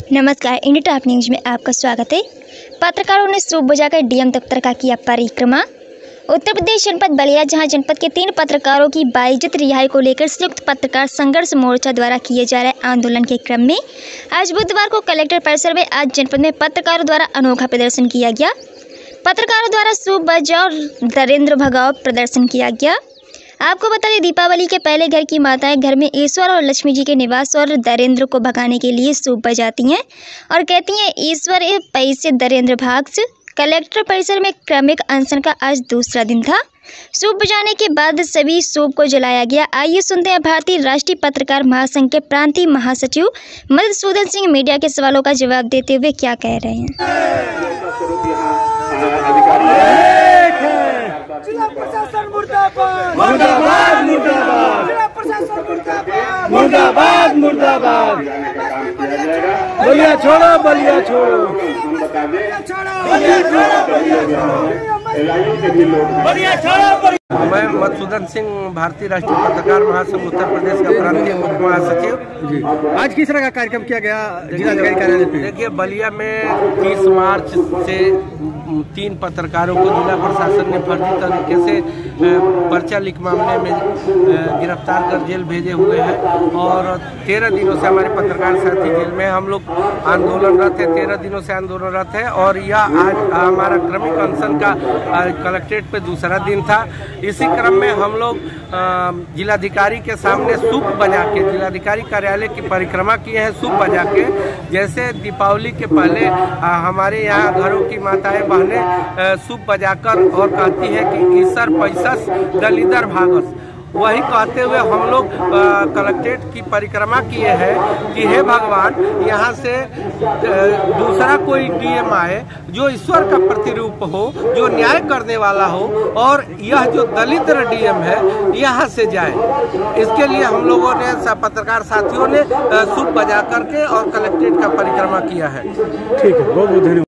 नमस्कार, India top news में आपका स्वागत है। पत्रकारों ने सूप बजाकर डीएम दफ्तर का किया परिक्रमा। उत्तर प्रदेश जनपद बलिया, जहां जनपद के 3 पत्रकारों की बाइज्जत रिहाई को लेकर संयुक्त पत्रकार संघर्ष मोर्चा द्वारा किए जा रहे आंदोलन के क्रम में आज बुधवार को कलेक्टर परिसर में आज जनपद में पत्रकारों द्वारा अनोखा प्रदर्शन किया गया। पत्रकारों द्वारा सूप बजाओ और दरिद्र भगाओ प्रदर्शन किया गया। आपको बता दें, दीपावली के पहले घर की माताएं घर में ईश्वर और लक्ष्मी जी के निवास और दरिद्र को भगाने के लिए सूप बजाती हैं और कहती हैं, ईश्वर पैसे दरिद्र भाग्स। कलेक्टर परिसर में क्रमिक अनशन का आज दूसरा दिन था। सूप बजाने के बाद सभी सूप को जलाया गया। आइए सुनते हैं भारतीय राष्ट्रीय पत्रकार महासंघ के प्रांतीय महासचिव मधुसूदन सिंह मीडिया के सवालों का जवाब देते हुए क्या कह रहे हैं। जिला प्रशासन मुर्दाबाद, मुर्दाबाद, मुर्दाबाद, जिला प्रशासन मुर्दाबाद, मुर्दाबाद, मुर्दाबाद। बलिया छोड़ो, बलिया छोड़ो, बलिया छोड़ो, बलिया छोड़ो। मैं मधुसूदन सिंह, भारतीय राष्ट्रीय पत्रकार महासंघ उत्तर प्रदेश का प्रांतीय मुख्य महासचिव। जी, आज किस तरह का कार्यक्रम किया गया जिलाधिकारी कार्यालय पे? देखिए, बलिया में 30 मार्च से 3 पत्रकारों को जिला प्रशासन ने फर्जी तरीके से पर्चा लीक मामले में गिरफ्तार कर जेल भेजे हुए हैं और 13 दिनों से हमारे पत्रकार साथी जेल में। हम लोग आंदोलनरत है, 13 दिनों से आंदोलनरत है और यह आज हमारा क्रमिक अनशन का कलेक्ट्रेट पे दूसरा दिन था। इसी क्रम में हम लोग जिलाधिकारी के सामने सूप बजा के जिलाधिकारी कार्यालय की परिक्रमा किए हैं। सूप बजा के, जैसे दीपावली के पहले हमारे यहाँ घरों की माताएं बहनें सूप बजाकर और कहती है कि ईश्वर पैसस दलिदर भागस, वही कहते हुए हम लोग कलेक्ट्रेट की परिक्रमा किए हैं कि हे भगवान, यहाँ से दूसरा कोई डीएम आए जो ईश्वर का प्रतिरूप हो, जो न्याय करने वाला हो और यह जो दलित डीएम है यहाँ से जाए। इसके लिए हम लोगों ने पत्रकार साथियों ने सूप बजा करके और कलेक्ट्रेट का परिक्रमा किया है। ठीक है, बहुत बहुत धन्यवाद।